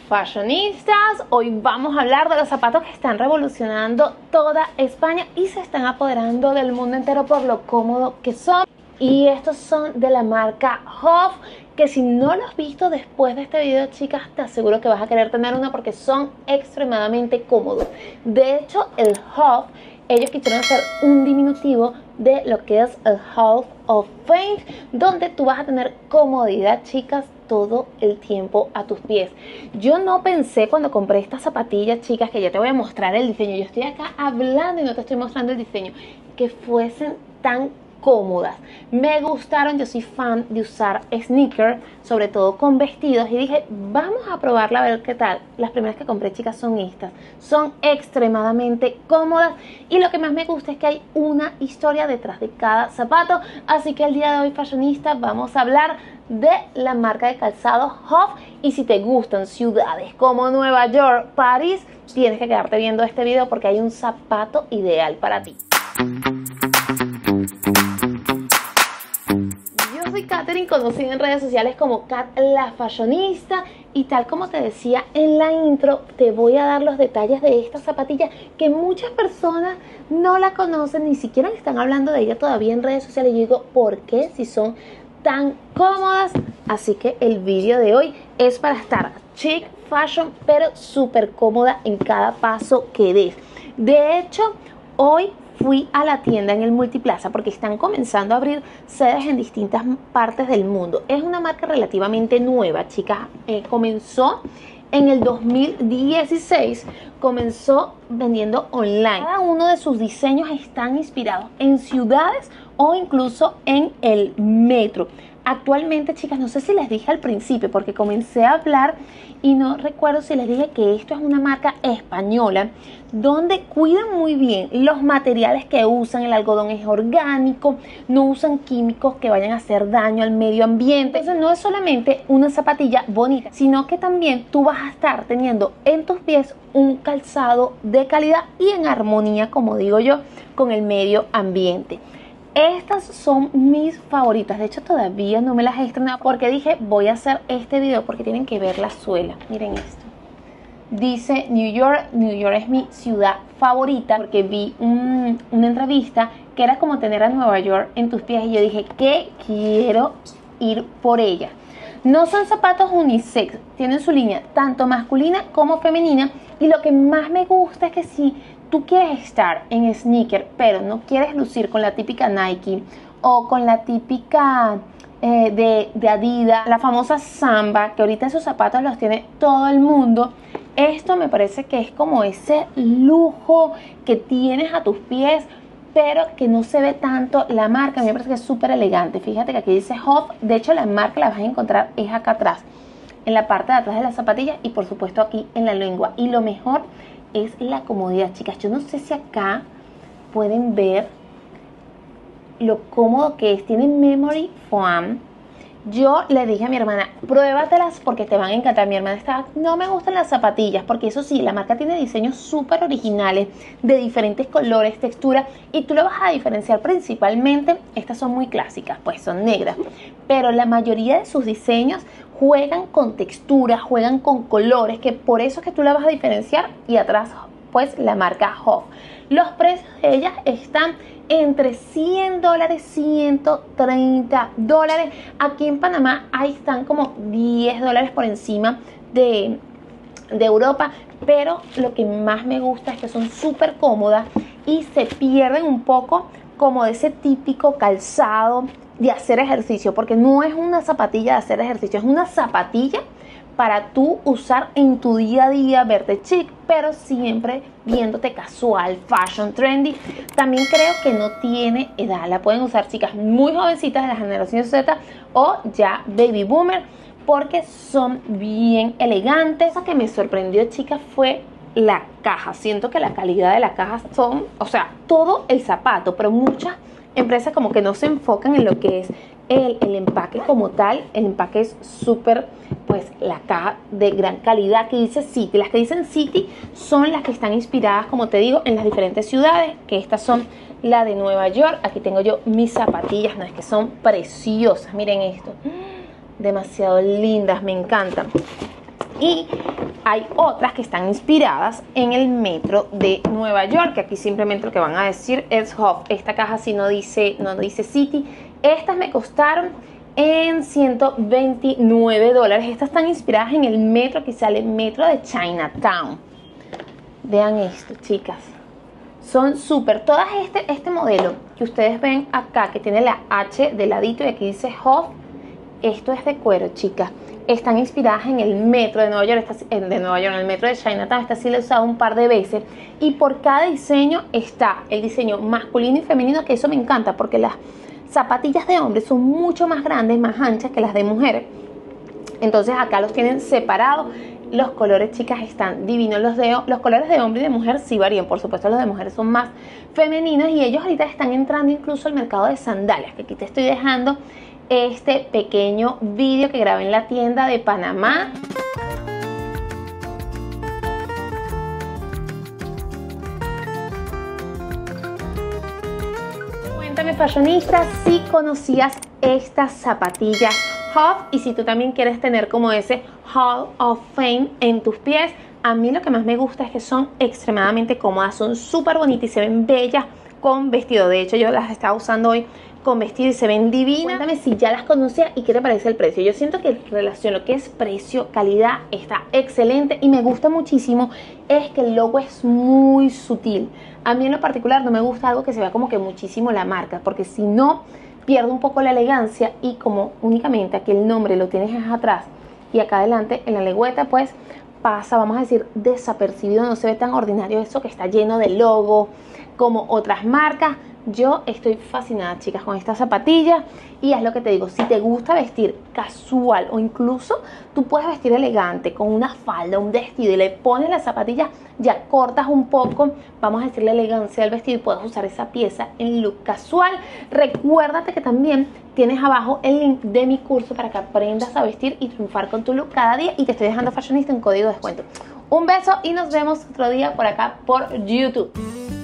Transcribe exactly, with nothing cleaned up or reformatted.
fashionistas, hoy vamos a hablar de los zapatos que están revolucionando toda España y se están apoderando del mundo entero por lo cómodo que son. Y estos son de la marca Hof, que si no los has visto después de este video, chicas, te aseguro que vas a querer tener uno porque son extremadamente cómodos. De hecho, el Hof, ellos quisieron hacer un diminutivo de lo que es el Hall of Fame, donde tú vas a tener comodidad, chicas, todo el tiempo a tus pies. Yo no pensé cuando compré estas zapatillas, chicas, que ya te voy a mostrar el diseño. Yo estoy acá hablando y no te estoy mostrando el diseño, que fuesen tan cómodas. Me gustaron, yo soy fan de usar sneakers, sobre todo con vestidos, y dije, vamos a probarla a ver qué tal. Las primeras que compré, chicas, son estas. Son extremadamente cómodas y lo que más me gusta es que hay una historia detrás de cada zapato. Así que el día de hoy, fashionista, vamos a hablar de la marca de calzado Hof. Y si te gustan ciudades como Nueva York, París, tienes que quedarte viendo este video porque hay un zapato ideal para ti. Soy Katherine, conocida en redes sociales como Kat la Fashionista, y tal como te decía en la intro, te voy a dar los detalles de esta zapatilla que muchas personas no la conocen, ni siquiera están hablando de ella todavía en redes sociales. Y yo digo, ¿por qué? Si son tan cómodas. Así que el vídeo de hoy es para estar chic, fashion, pero súper cómoda en cada paso que des. De hecho, hoy fui a la tienda en el Multiplaza porque están comenzando a abrir sedes en distintas partes del mundo. Es una marca relativamente nueva, chicas. Eh, comenzó en el dos mil dieciséis, comenzó vendiendo online. Cada uno de sus diseños están inspirados en ciudades o incluso en el metro. Actualmente, chicas, no sé si les dije al principio porque comencé a hablar y no recuerdo si les dije que esto es una marca española donde cuidan muy bien los materiales que usan. El algodón es orgánico, no usan químicos que vayan a hacer daño al medio ambiente. Entonces no es solamente una zapatilla bonita, sino que también tú vas a estar teniendo en tus pies un calzado de calidad y en armonía, como digo yo, con el medio ambiente. Estas son mis favoritas. De hecho, todavía no me las he estrenado porque dije, voy a hacer este video porque tienen que ver la suela. Miren esto. Dice New York. New York es mi ciudad favorita porque vi un, una entrevista que era como tener a Nueva York en tus pies y yo dije que quiero ir por ella. No son zapatos unisex, tienen su línea tanto masculina como femenina, y lo que más me gusta es que si tú quieres estar en sneaker pero no quieres lucir con la típica Nike o con la típica eh, de, de Adidas, la famosa Samba, que ahorita esos zapatos los tiene todo el mundo, esto me parece que es como ese lujo que tienes a tus pies pero que no se ve tanto la marca. A mí me parece que es súper elegante. Fíjate que aquí dice Hof. De hecho, la marca la vas a encontrar es acá atrás, en la parte de atrás de las zapatillas y por supuesto aquí en la lengua. Y lo mejor es la comodidad, chicas. Yo no sé si acá pueden ver lo cómodo que es. Tiene memory foam. Yo le dije a mi hermana, pruébatelas porque te van a encantar. Mi hermana estaba, no me gustan las zapatillas, porque eso sí, la marca tiene diseños súper originales, de diferentes colores, texturas, y tú lo vas a diferenciar principalmente. Estas son muy clásicas, pues son negras, pero la mayoría de sus diseños juegan con texturas, juegan con colores, que por eso es que tú la vas a diferenciar. Y atrás, pues, la marca Hof. Los precios de ellas están entre cien dólares, ciento treinta dólares. Aquí en Panamá ahí están como diez dólares por encima de, de Europa. Pero lo que más me gusta es que son súper cómodas y se pierden un poco como de ese típico calzado de hacer ejercicio, porque no es una zapatilla de hacer ejercicio, es una zapatilla para tú usar en tu día a día, verte chic, pero siempre viéndote casual, fashion, trendy. También creo que no tiene edad. La pueden usar chicas muy jovencitas de la generación Z o ya baby boomer, porque son bien elegantes. Lo que me sorprendió, chicas, fue la caja. Siento que la calidad de la caja son, o sea, todo el zapato, pero muchas empresas como que no se enfocan en lo que es el, el empaque como tal. El empaque es súper, pues la caja de gran calidad que dice City. Las que dicen City son las que están inspiradas, como te digo, en las diferentes ciudades, que estas son la de Nueva York. Aquí tengo yo mis zapatillas, no es que son preciosas, miren esto, demasiado lindas, me encantan. Y hay otras que están inspiradas en el metro de Nueva York, que aquí simplemente lo que van a decir es Hof. Esta caja sí no dice, no dice City. Estas me costaron en ciento veintinueve dólares. Estas están inspiradas en el metro, que sale el metro de Chinatown. Vean esto, chicas. Son súper. Todas este, este modelo que ustedes ven acá, que tiene la H de ladito y aquí dice Hof, esto es de cuero, chicas. Están inspiradas en el metro de Nueva York, esta, de Nueva York, en el metro de Chinatown. Esta sí la he usado un par de veces. Y por cada diseño está el diseño masculino y femenino, que eso me encanta, porque las zapatillas de hombres son mucho más grandes, más anchas que las de mujeres. Entonces acá los tienen separados. Los colores, chicas, están divinos. Los, de, los colores de hombre y de mujer sí varían. Por supuesto, los de mujeres son más femeninos. Y ellos ahorita están entrando incluso al mercado de sandalias, que aquí te estoy dejando este pequeño vídeo que grabé en la tienda de Panamá. Cuéntame, fashionista, si conocías estas zapatillas Hof, y si tú también quieres tener como ese Hall of Fame en tus pies. A mí lo que más me gusta es que son extremadamente cómodas, son súper bonitas y se ven bellas con vestido. De hecho, yo las estaba usando hoy con vestido y se ven divinas. Cuéntame si ya las conocías y qué te parece el precio. Yo siento que en relación a lo que es precio, calidad, está excelente y me gusta muchísimo es que el logo es muy sutil. A mí en lo particular no me gusta algo que se vea como que muchísimo la marca, porque si no pierde un poco la elegancia, y como únicamente aquí el nombre lo tienes atrás y acá adelante en la lengüeta, pues pasa, vamos a decir, desapercibido, no se ve tan ordinario eso que está lleno de logo como otras marcas. Yo estoy fascinada, chicas, con estas zapatillas. Y es lo que te digo, si te gusta vestir casual o incluso tú puedes vestir elegante con una falda, un vestido y le pones las zapatillas, ya cortas un poco, vamos a decir, la elegancia del vestido y puedes usar esa pieza en look casual. Recuérdate que también tienes abajo el link de mi curso para que aprendas a vestir y triunfar con tu look cada día, y te estoy dejando, fashionista, un código de descuento. Un beso y nos vemos otro día por acá por YouTube.